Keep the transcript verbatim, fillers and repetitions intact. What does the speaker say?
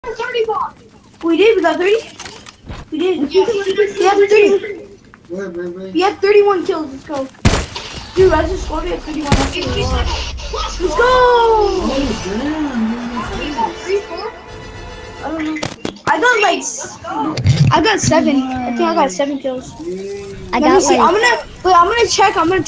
thirty bombs. We did. We got thirty. We did. Yeah, We have thirty. Wait, wait, wait. We have thirty-one kills. Let's go. Dude, I just scored. We have thirty-one. Let's Let's go. go. Oh, damn. How many bombs? Three, four? I don't know. I got like. Let's go. I got seven. I think I got seven kills. Yeah. I Let me got see. like I'm gonna. Wait. I'm gonna check. I'm gonna.